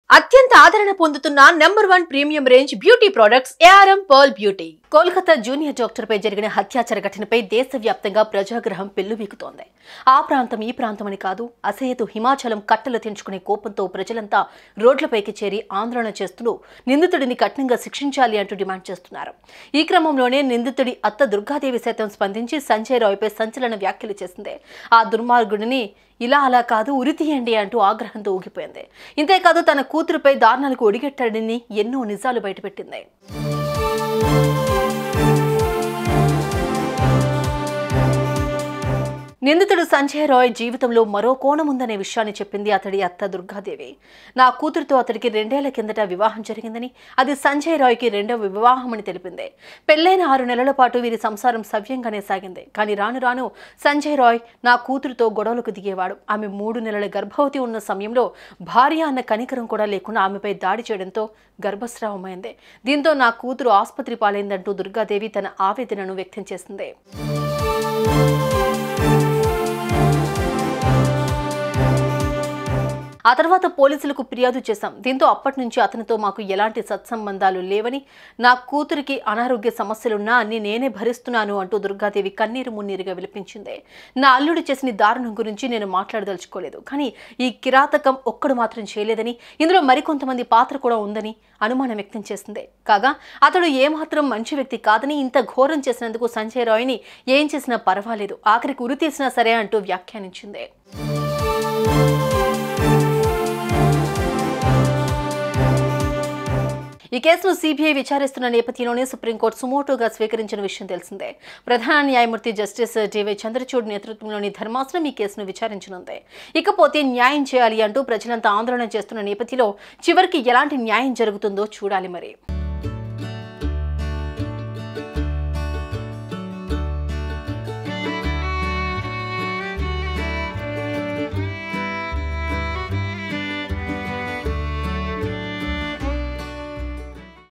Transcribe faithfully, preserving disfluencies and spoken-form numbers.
అత్యంత ఆదరణ పొందుతున్న number one premium range beauty products ARM pearl beauty. Kolkata junior doctor పై జరిగిన హత్యాచార ఘటనపై దేశవ్యాప్తంగా ప్రజాగ్రహం పెల్లుబీకుతోంది. ఆ ప్రాంతం ఈ ప్రాంతమని కాదు, అసేతు హిమాచలం కట్టలు తెంచుకునే కోపంతో ప్రజలంతా రోడ్లపైకి చేరి ఆందోళన చేస్తూ నిందితుడిని కఠినంగా శిక్షించాలి అంటూ డిమాండ్ చేస్తున్నారు. ఈ క్రమంలోనే నిందితుడి అత్త దుర్గాదేవి సైతం స్పందించి సంజయ్ రాయ్పై సంచలన వ్యాఖ్యలు చేసింది. ఆ దుర్మార్గుడిని ఇలా అలా కాదు ఉరి తీయండి అంటూ ఆగ్రహంతో ఊగిపోయింది. ఇంతేకాదు తన కూతురుపై దారుణాలకు ఒడిగట్టాడని ఎన్నో నిజాలు బయటపెట్టింది. నిందితుడు సంజయ్ రాయ్ జీవితంలో మరో కోణం ఉందనే విషయాన్ని చెప్పింది అతడి అత్త దుర్గాదేవి. నా కూతురుతో అతడికి రెండేళ్ల కిందట వివాహం జరిగిందని, అది సంజయ్ రాయ్కి రెండవ వివాహం అని తెలిపింది. పెళ్లైన ఆరు నెలల పాటు వీరి సంసారం సవ్యంగానే సాగింది. కానీ రాను రాను సంజయ్ రాయ్ నా కూతురుతో గొడవలకు దిగేవాడు. ఆమె మూడు నెలల గర్భవతి ఉన్న సమయంలో భార్య అన్న కనికరం కూడా లేకుండా ఆమెపై దాడి చేయడంతో గర్భస్రావమైంది. దీంతో నా కూతురు ఆసుపత్రి పాలైందంటూ దుర్గాదేవి తన ఆవేదనను వ్యక్తం చేసింది. ఆ తర్వాత పోలీసులకు ఫిర్యాదు చేశాం. దీంతో అప్పటి నుంచి అతనితో మాకు ఎలాంటి సత్సంబంధాలు లేవని, నా కూతురికి అనారోగ్య సమస్యలున్నా అన్ని నేనే భరిస్తున్నాను అంటూ దుర్గాదేవి కన్నీరు మున్నీరుగా విలిపించింది. నా అల్లుడు చేసిన దారుణం గురించి నేను మాట్లాడదలుచుకోలేదు, కానీ ఈ కిరాతకం ఒక్కడు మాత్రం చేయలేదని, ఇందులో మరికొంతమంది పాత్ర కూడా ఉందని అనుమానం వ్యక్తం చేసింది. కాగా అతడు ఏమాత్రం మంచి వ్యక్తి కాదని, ఇంత ఘోరం చేసినందుకు సంజయ్ రాయ్ని ఏం చేసినా పర్వాలేదు, ఆఖరికి ఉరి తీసినా సరే అంటూ వ్యాఖ్యానించింది. ఈ కేసును సీబీఐ విచారిస్తున్న నేపథ్యంలోనే సుప్రీంకోర్టు సుమోటోగా స్వీకరించిన విషయం తెలిసిందే. ప్రధాన న్యాయమూర్తి జస్టిస్ డివై చంద్రచూడ్ నేతృత్వంలోని ధర్మాసనం ఈ కేసును విచారించనుంది. ఇకపోతే న్యాయం చేయాలి అంటూ ప్రజలంతా ఆందోళన చేస్తున్న నేపథ్యంలో చివరికి ఎలాంటి న్యాయం జరుగుతుందో చూడాలి మరి.